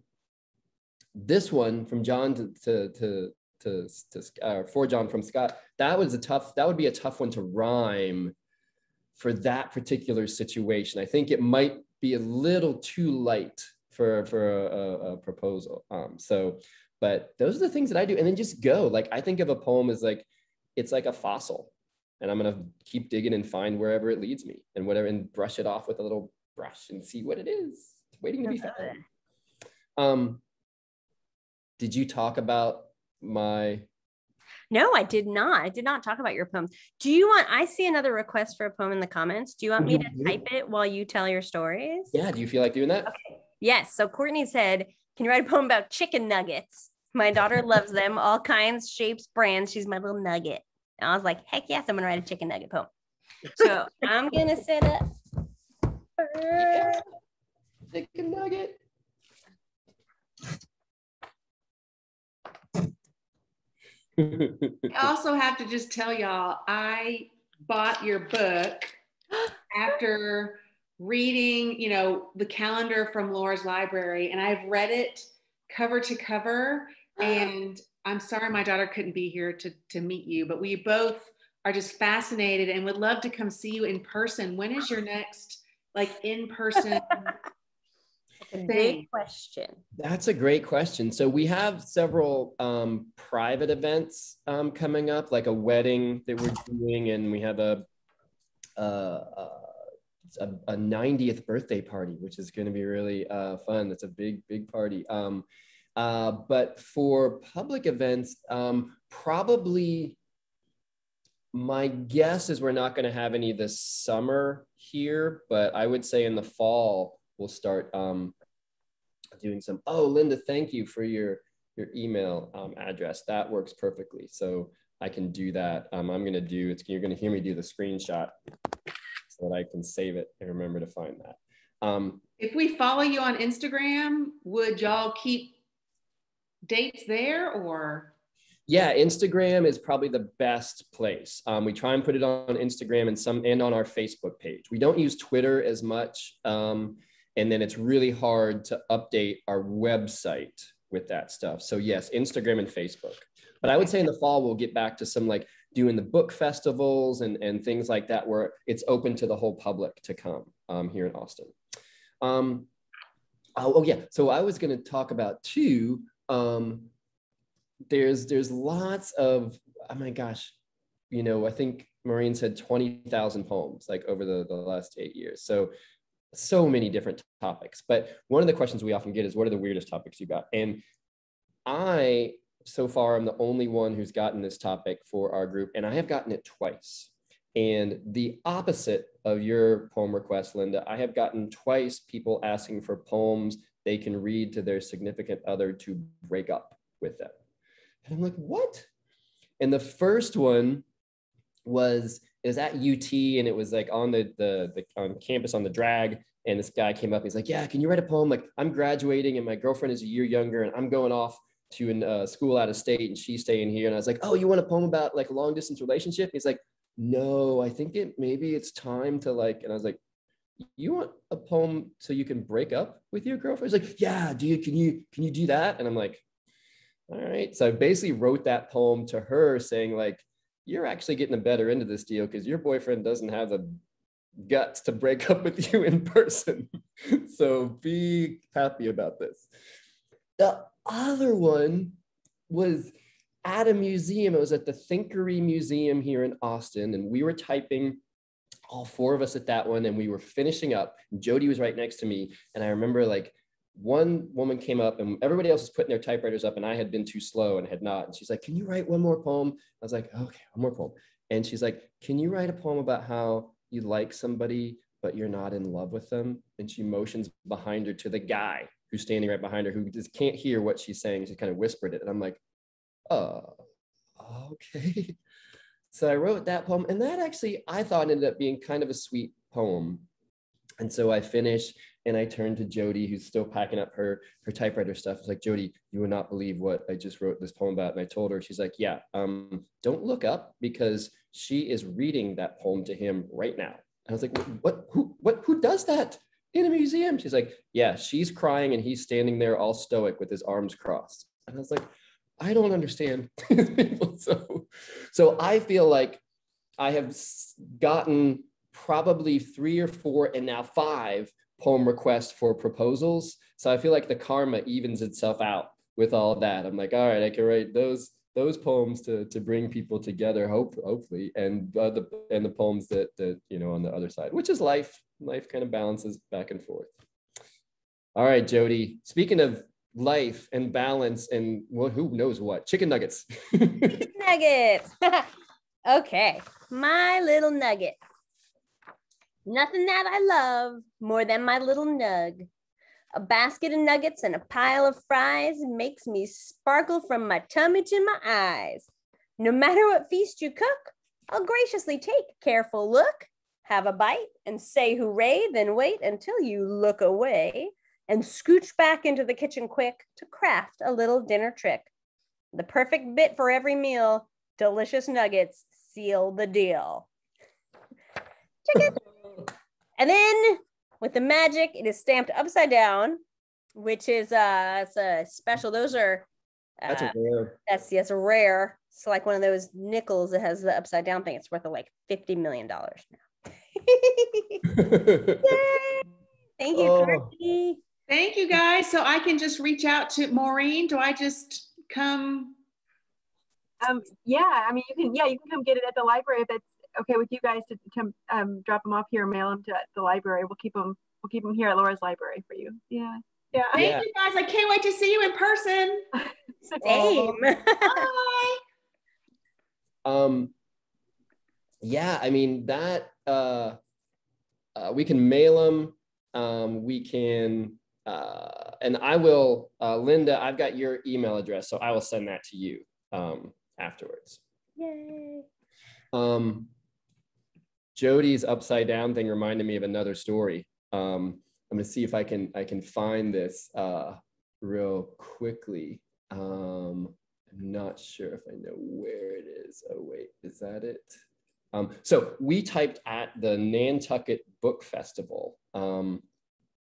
this one from John to, to, to, to, to uh, for John from Scott, that was a tough, that would be a tough one to rhyme for that particular situation. I think it might be a little too light for, for a, a proposal. Um, so, but those are the things that I do. And then just go. Like, I think of a poem as like, it's like a fossil. And I'm gonna keep digging and find wherever it leads me and whatever, and brush it off with a little brush and see what it is. It's waiting to be found. Um, did you talk about my... No, I did not. I did not talk about your poems. Do you want, I see another request for a poem in the comments. Do you want me to type it while you tell your stories? Yeah, do you feel like doing that? Okay. Yes. So Courtney said, can you write a poem about chicken nuggets? My daughter loves them, all kinds, shapes, brands. She's my little nugget. And I was like, heck yes, I'm going to write a chicken nugget poem. So I'm going to set up. Yeah. Chicken nugget. I also have to just tell y'all, I bought your book after reading, you know, the calendar from Laura's library, and I've read it cover to cover. And I'm sorry my daughter couldn't be here to, to meet you, but we both are just fascinated and would love to come see you in person. When is your next, like, in-person thing? Great question. That's a great question. So we have several um, private events um, coming up, like a wedding that we're doing, and we have a uh, a, a ninetieth birthday party, which is going to be really uh, fun. That's a big, big party. Um, uh, but for public events, um, probably my guess is we're not going to have any this summer here, but I would say in the fall we'll start um, doing some. Oh, Linda, thank you for your your email um, address. That works perfectly. So I can do that. Um, I'm going to do it's. You're going to hear me do the screenshot so that I can save it and remember to find that. Um, if we follow you on Instagram, would y'all keep dates there or? Yeah, Instagram is probably the best place. Um, we try and put it on Instagram and some and on our Facebook page. We don't use Twitter as much. Um, And then it's really hard to update our website with that stuff. So yes, Instagram and Facebook. But I would say in the fall, we'll get back to some like doing the book festivals and, and things like that, where it's open to the whole public to come um, here in Austin. Um, oh, oh yeah, so I was gonna talk about too, um, there's, there's lots of, oh my gosh, you know, I think Maureen said twenty thousand poems like over the, the last eight years. So, so many different topics. But one of the questions we often get is, what are the weirdest topics you got? And I, so far, I'm the only one who's gotten this topic for our group, and I have gotten it twice. And the opposite of your poem request, Linda, I have gotten twice people asking for poems they can read to their significant other to break up with them. And I'm like, what? And the first one was, it was at U T, and it was like on the, the, the on campus on the drag. And this guy came up and he's like, yeah, can you write a poem? Like, I'm graduating and my girlfriend is a year younger and I'm going off to a uh, school out of state and she's staying here. And I was like, oh, you want a poem about like a long distance relationship? He's like, no, I think it maybe it's time to like, and I was like, you want a poem so you can break up with your girlfriend? He's like, yeah, do you, can you, can you do that? And I'm like, all right. So I basically wrote that poem to her saying like, you're actually getting a better end of this deal because your boyfriend doesn't have the guts to break up with you in person. So be happy about this. The other one was at a museum. It was at the Thinkery Museum here in Austin. And we were typing, all four of us at that one, and we were finishing up. Jodi was right next to me. And I remember like one woman came up and everybody else was putting their typewriters up and I had been too slow and had not. And she's like, can you write one more poem? I was like, okay, one more poem. And she's like, can you write a poem about how you like somebody, but you're not in love with them? And she motions behind her to the guy who's standing right behind her, who just can't hear what she's saying. She kind of whispered it. And I'm like, oh, okay. So I wrote that poem, and that actually, I thought ended up being kind of a sweet poem. And so I finished and I turned to Jodi, who's still packing up her, her typewriter stuff. I was like, Jodi, you would not believe what I just wrote this poem about. And I told her, she's like, yeah, um, don't look up because she is reading that poem to him right now. And I was like, what, what, who, what, who does that in a museum? She's like, yeah, she's crying and he's standing there all stoic with his arms crossed. And I was like, I don't understand people. So, so I feel like I have gotten probably three or four and now five poem requests for proposals. So I feel like the karma evens itself out with all that. I'm like, all right, I can write those those poems to to bring people together, hope hopefully, and uh, the and the poems that that you know on the other side, which is life. Life kind of balances back and forth. All right, Jodi. Speaking of life and balance and well, who knows what, chicken nuggets. Chicken nuggets. Okay, my little nugget. Nothing that I love more than my little nug. A basket of nuggets and a pile of fries makes me sparkle from my tummy to my eyes. No matter what feast you cook, I'll graciously take a careful look, have a bite and say hooray, then wait until you look away and scooch back into the kitchen quick to craft a little dinner trick. The perfect bit for every meal, delicious nuggets seal the deal. Chicken. And then with the magic, it is stamped upside down, which is uh, it's a special. Those are uh, that's a rare. That's yes, a rare. It's like one of those nickels that has the upside down thing. It's worth like fifty million dollars now. Thank you, Oh. Courtney. Thank you guys. So I can just reach out to Maureen. Do I just come? Um, yeah, I mean, you can, yeah, you can come get it at the library if it's okay with you guys to, to um, drop them off here, mail them to the library. We'll keep them, we'll keep them here at Laura's library for you. Yeah. Yeah. Thank Yeah. you guys. I can't wait to see you in person. Same. Bye. Um, yeah, I mean that uh, uh, we can mail them. Um, we can, uh, and I will, uh, Linda, I've got your email address, so I will send that to you um, afterwards. Yay. Um, Jodi's upside down thing reminded me of another story. Um, I'm gonna see if I can I can find this uh, real quickly. Um, I'm not sure if I know where it is. Oh wait, is that it? Um, so we typed at the Nantucket Book Festival. Um,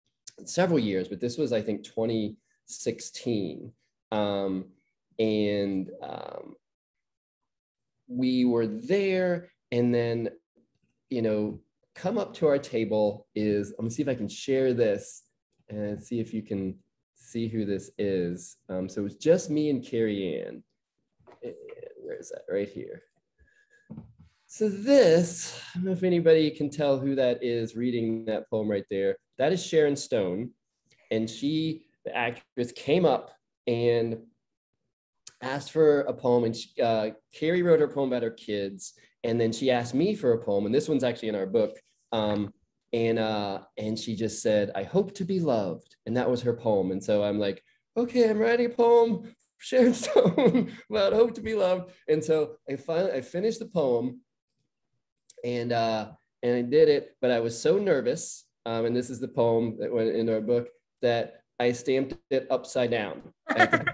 several years, but this was, I think, twenty sixteen. Um, and um, we were there, and then, you know, come up to our table is, I'm gonna see if I can share this and see if you can see who this is. Um, so it was just me and Carrie Ann. And where is that? Right here. So this, I don't know if anybody can tell who that is reading that poem right there. That is Sharon Stone. And she, the actress, came up and asked for a poem. And she, uh, Carrie wrote her poem about her kids. And then she asked me for a poem. And this one's actually in our book. Um, and, uh, and she just said, I hope to be loved. And that was her poem. And so I'm like, okay, I'm writing a poem for Sharon Stone about hope to be loved. And so I finally, I finished the poem. And uh, and I did it, but I was so nervous, um, and this is the poem that went in our book, that I stamped it upside down. And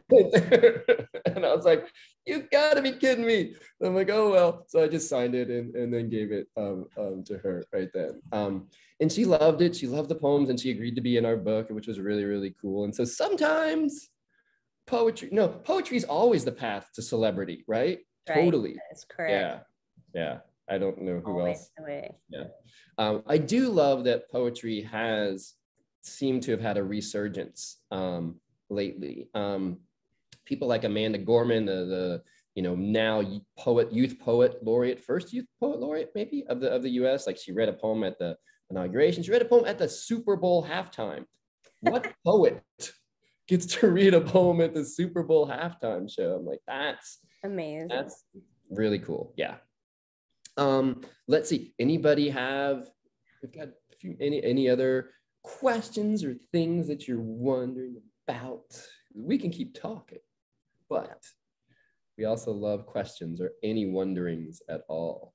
I was like, you gotta be kidding me. I'm like, oh, well. So I just signed it and, and then gave it um, um, to her right then. Um, and she loved it. She loved the poems, and she agreed to be in our book, which was really, really cool. And so sometimes poetry, no, poetry is always the path to celebrity, right? Right. Totally. That's correct. Yeah, yeah. I don't know who Always else. the way. Yeah. Um, I do love that poetry has seemed to have had a resurgence um, lately. Um, people like Amanda Gorman, the, the you know now poet, youth poet laureate, first youth poet laureate maybe of the of the U S. Like she read a poem at the inauguration. She read a poem at the Super Bowl halftime. What poet gets to read a poem at the Super Bowl halftime show? I'm like, that's amazing. That's really cool. Yeah. Um, let's see, anybody have, we've got a few, any, any other questions or things that you're wondering about? We can keep talking, but we also love questions or any wonderings at all.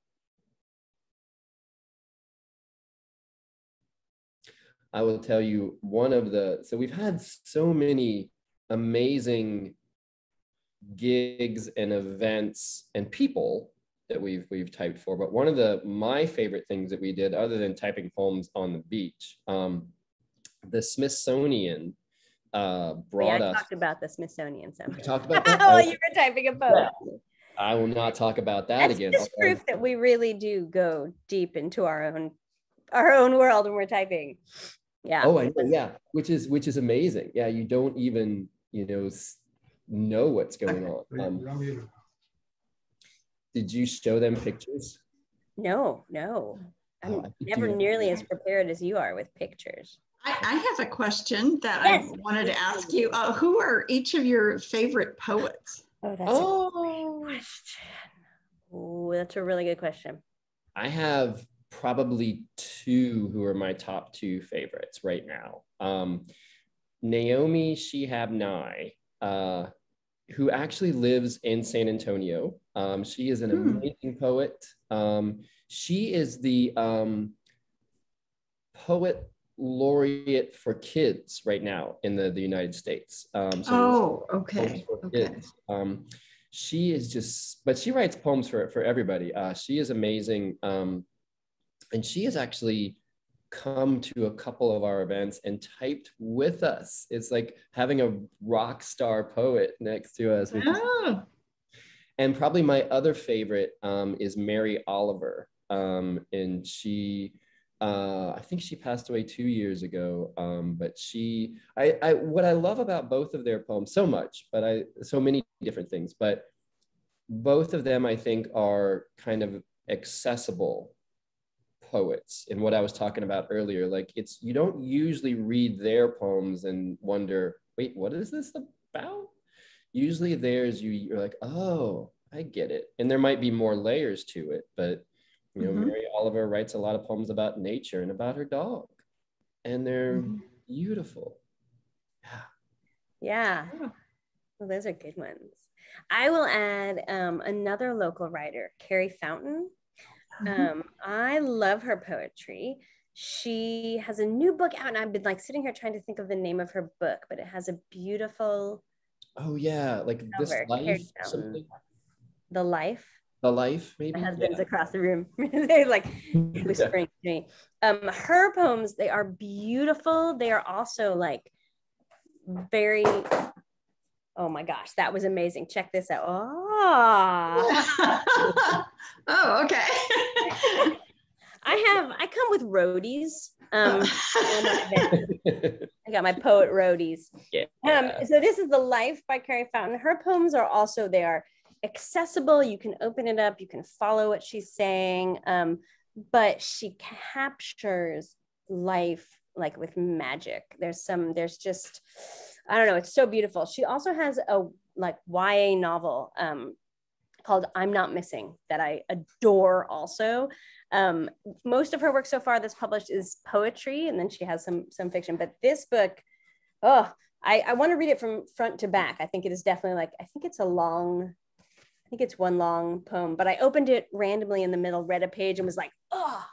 I will tell you one of the, so we've had so many amazing gigs and events and people that we've we've typed for, but one of the my favorite things that we did, other than typing poems on the beach, um, the Smithsonian uh, brought yeah, I us. talked about the Smithsonian sometime. We talked about that. Oh, Okay. you were typing a poem. Yeah. I will not talk about that That's again. just proof that we really do go deep into our own our own world when we're typing. Yeah. Oh, I know. Yeah, which is which is amazing. Yeah, you don't even you know know what's going on. Um, Did you show them pictures? No, no. I'm Oh, never nearly as prepared as you are with pictures. I, I have a question that Yes. I wanted to ask you. Uh, who are each of your favorite poets? Oh, that's oh. a good question. Oh, that's a really good question. I have probably two who are my top two favorites right now. Um, Naomi Shihab Nye, uh, who actually lives in San Antonio. Um, she is an Hmm. amazing poet. Um, she is the um, poet laureate for kids right now in the, the United States. Um, so Oh, okay. for Okay. kids. Um, she is just, but she writes poems for, for everybody. Uh, she is amazing. Um, and she has actually come to a couple of our events and typed with us. It's like having a rock star poet next to us. Which Oh. is, and probably my other favorite um, is Mary Oliver. Um, and she, uh, I think she passed away two years ago. Um, but she, I, I, what I love about both of their poems so much, but I, so many different things, but both of them I think are kind of accessible poets. And what I was talking about earlier, like it's, you don't usually read their poems and wonder, wait, what is this about? Usually theirs, you, you're like, oh, I get it. And there might be more layers to it, but you know, Mm-hmm. Mary Oliver writes a lot of poems about nature and about her dog, and they're Mm-hmm. beautiful. Yeah. Yeah. Well, those are good ones. I will add um, another local writer, Carrie Fountain. Mm-hmm. Um, I love her poetry. She has a new book out, and I've been like sitting here trying to think of the name of her book, but it has a beautiful Oh yeah, like this cover. life Carrie or Fountain. something. The Life. The Life, maybe? My husband's Yeah. across the room. They're like whispering to me. Um, her poems, they are beautiful. They are also like very, oh my gosh, that was amazing. Check this out. Oh, Oh, okay. I have, I come with roadies. Um, I got my poet roadies. Yeah. Um, so this is The Life by Carrie Fountain. Her poems are also, they are accessible. You can open it up. You can follow what she's saying. Um, but she captures life like with magic. There's some, there's just, I don't know. It's so beautiful. She also has a like Y A novel um, called I'm Not Missing that I adore also. Um, most of her work so far that's published is poetry, and then she has some some fiction. But this book, oh, I, I want to read it from front to back. I think it is definitely like, I think it's a long, I think it's one long poem, but I opened it randomly in the middle, read a page and was like, oh,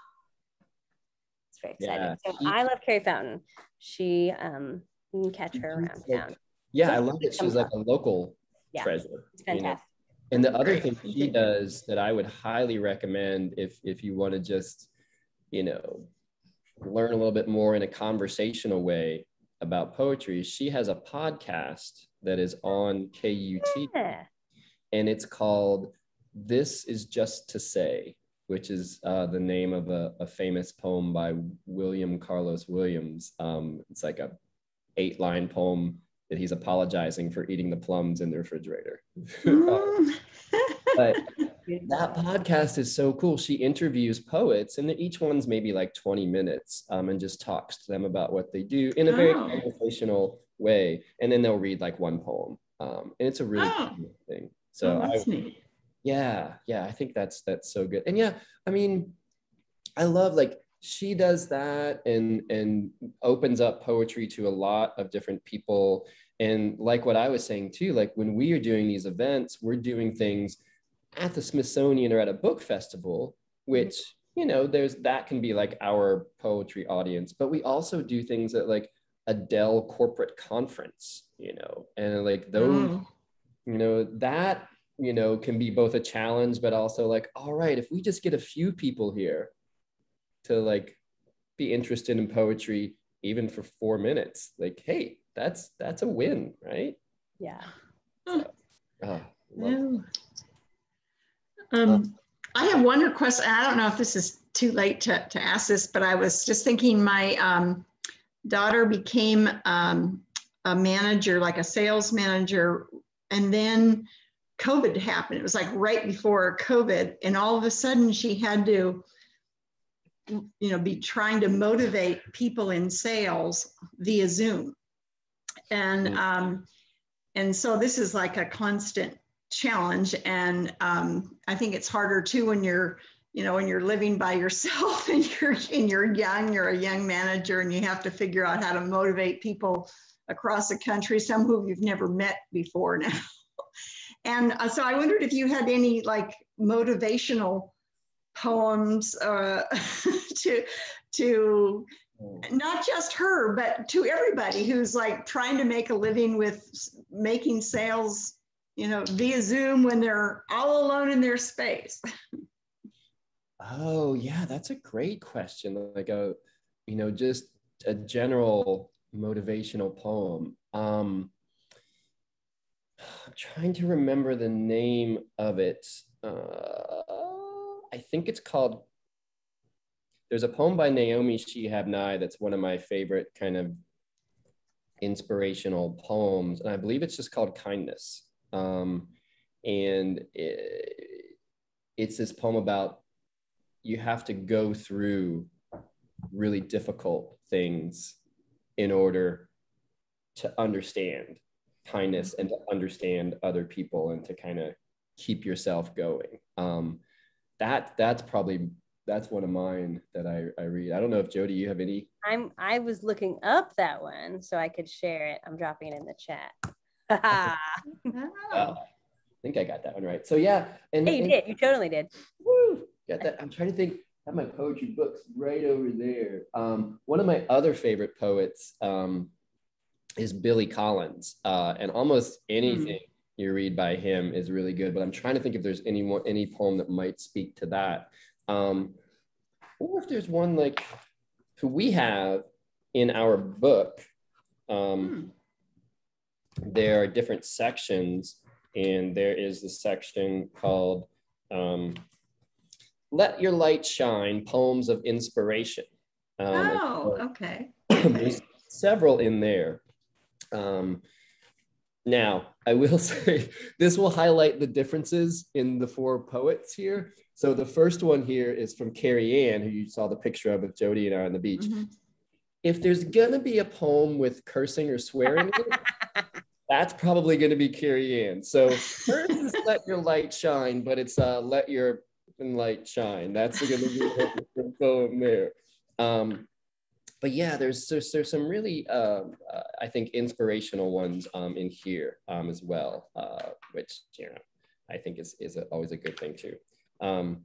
it's very exciting. Yeah, So she, I love Carrie Fountain. She, um, you can catch her around like, town. yeah, So I love that she's like a local yeah, treasure. it's fantastic. You know? And the other Great. thing she does that I would highly recommend if if you want to just, you know, learn a little bit more in a conversational way about poetry, she has a podcast that is on K U T, Yeah. and it's called This Is Just to Say, which is uh, the name of a, a famous poem by William Carlos Williams. Um, it's like a eight line poem that he's apologizing for eating the plums in the refrigerator. Mm. But that podcast is so cool. She interviews poets, and each one's maybe like twenty minutes, um, and just talks to them about what they do in a very Oh. conversational way. And then they'll read like one poem. Um, and it's a really Oh. cool thing. So Oh, that's I, neat. yeah, yeah, I think that's that's so good. And yeah, I mean, I love like she does that and and opens up poetry to a lot of different people. And like what I was saying too, like when we are doing these events, we're doing things at the Smithsonian or at a book festival, which, you know, there's that can be like our poetry audience, but we also do things at like a Dell corporate conference, you know, and like those, Mm. you know, that, you know, can be both a challenge, but also like, all right, if we just get a few people here to like be interested in poetry, even for four minutes, like, hey, that's that's a win, right? Yeah. So, oh, Yeah. Um, I have one request. I don't know if this is too late to, to ask this, but I was just thinking my um, daughter became um, a manager, like a sales manager, and then COVID happened. It was like right before COVID, and all of a sudden she had to, you know, be trying to motivate people in sales via Zoom. And um, and so this is like a constant challenge. And um, I think it's harder too when you're, you know, when you're living by yourself and you're and you're young, you're a young manager, and you have to figure out how to motivate people across the country, some who you've never met before now. And uh, so I wondered if you had any like motivational poems uh, to to not just her, but to everybody who's like trying to make a living with making sales, you know, via Zoom when they're all alone in their space. Oh yeah, that's a great question. Like a, you know, just a general motivational poem. Um, I'm trying to remember the name of it. Uh, I think it's called, there's a poem by Naomi Shihab Nye that's one of my favorite kind of inspirational poems. And I believe it's just called Kindness. Um, and it, it's this poem about you have to go through really difficult things in order to understand kindness and to understand other people and to kind of keep yourself going. Um, that that's probably, that's one of mine that I, I read. I don't know if Jodi, you have any? I'm, I was looking up that one so I could share it. I'm dropping it in the chat. Oh. Uh, I think I got that one right. So yeah. And, Yeah, you and, did. You totally did. Woo, got that. I'm trying to think. I have my poetry books right over there. Um, one of my other favorite poets um, is Billy Collins. Uh, and almost anything, mm. you read by him is really good, but I'm trying to think if there's any one, any poem that might speak to that. Um, or if there's one like who we have in our book. Um, hmm. There are different sections, and there is the section called um, Let Your Light Shine, Poems of Inspiration. Um, oh, okay. There's several in there. Um, now, I will say, this will highlight the differences in the four poets here. So the first one here is from Carrie Ann, who you saw the picture of with Jodi and I on the beach. Mm-hmm. If there's gonna be a poem with cursing or swearing in it, that's probably gonna be Carrie Ann. So hers is Let Your Light Shine, but it's uh, Let Your Light Shine. That's gonna be a poem there. Um, But yeah, there's, there's there's some really um, uh, I think inspirational ones um, in here um, as well, uh, which you know I think is is a, always a good thing too. Um,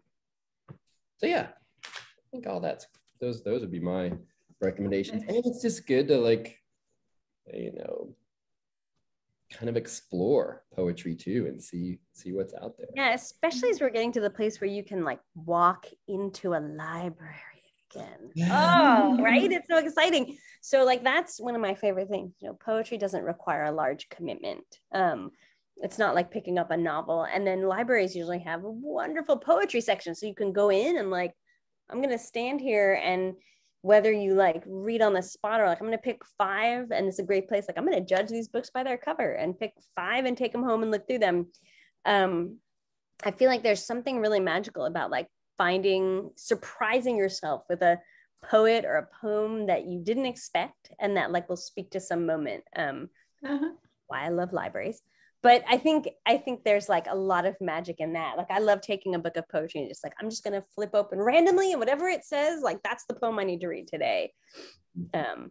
so yeah, I think all that's those those would be my recommendations, and it's just good to like you know kind of explore poetry too and see see what's out there. Yeah, especially as we're getting to the place where you can like walk into a library. Again. Oh, right. It's so exciting. So like, that's one of my favorite things. You know, poetry doesn't require a large commitment. Um, it's not like picking up a novel. And then libraries usually have a wonderful poetry section. So you can go in and like, I'm going to stand here, and whether you like read on the spot or like, I'm going to pick five, and it's a great place. Like, I'm going to judge these books by their cover and pick five and take them home and look through them. Um, I feel like there's something really magical about like finding, surprising yourself with a poet or a poem that you didn't expect, and that like will speak to some moment. Um, uh-huh. Why I love libraries. But I think, I think there's like a lot of magic in that. Like, I love taking a book of poetry and just like, I'm just going to flip open randomly, and whatever it says, like, that's the poem I need to read today. Um,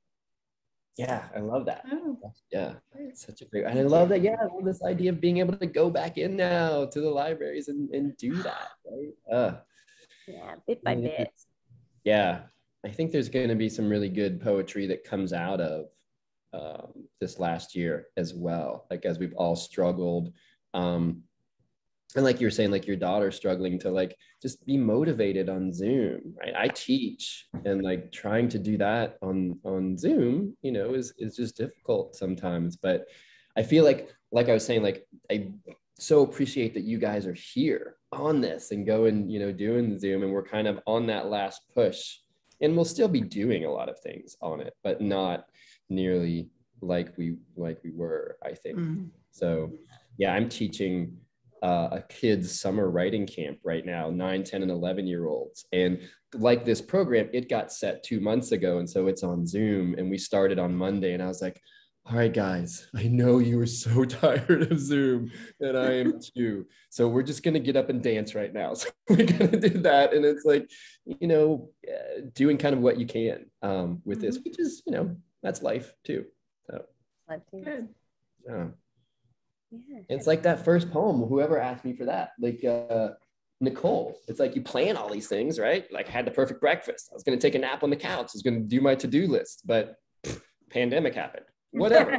yeah, I love that. Oh. Yeah, it's such a great, and I love that. Yeah, I love this idea of being able to go back in now to the libraries and, and do that, right? Uh, yeah, bit by bit. Yeah, I think there's going to be some really good poetry that comes out of um, this last year as well. Like, as we've all struggled, um, and like you were saying, like your daughter struggling to like just be motivated on Zoom, right? I teach, and like trying to do that on on Zoom, you know, is is just difficult sometimes. But I feel like, like I was saying, like I so appreciate that you guys are here on this and going, you know, doing the Zoom, and we're kind of on that last push, and we'll still be doing a lot of things on it, but not nearly like we like we were, I think. Mm. So yeah, I'm teaching Uh, a kids summer writing camp right now, nine, ten, and eleven year olds. And like this program, it got set two months ago. And so it's on Zoom, and we started on Monday, and I was like, all right, guys, I know you were so tired of Zoom, and I am too. So we're just going to get up and dance right now. So we're going to do that. And it's like, you know, uh, doing kind of what you can um, with mm-hmm. this, which is, you know, that's life too. So good. Yeah. Yeah. It's like that first poem, whoever asked me for that, like uh, Nicole, it's like you plan all these things, right? Like, I had the perfect breakfast. I was going to take a nap on the couch. I was going to do my to-do list, but pff, pandemic happened. Whatever.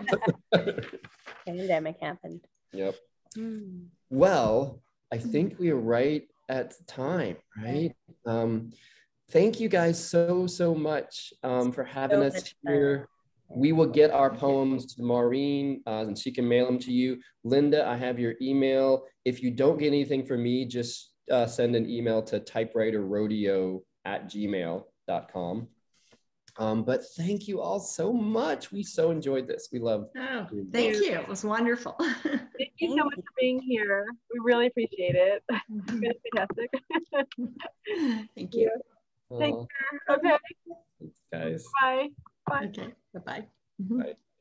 Pandemic happened. Yep. Mm. Well, I think we are right at time, right? Um, thank you guys so, so much um, for having so us here. Fun. We will get our poems to Maureen uh, and she can mail them to you. Linda, I have your email. If you don't get anything from me, just uh, send an email to typewriter rodeo at gmail dot com. Um, but thank you all so much. We so enjoyed this. We love oh, thank you. It was wonderful. Thank you so much for being here. We really appreciate it. It's been fantastic. Thank you. Thanks. Okay. Thanks, guys. Bye. Bye. Okay. Bye-bye. Bye.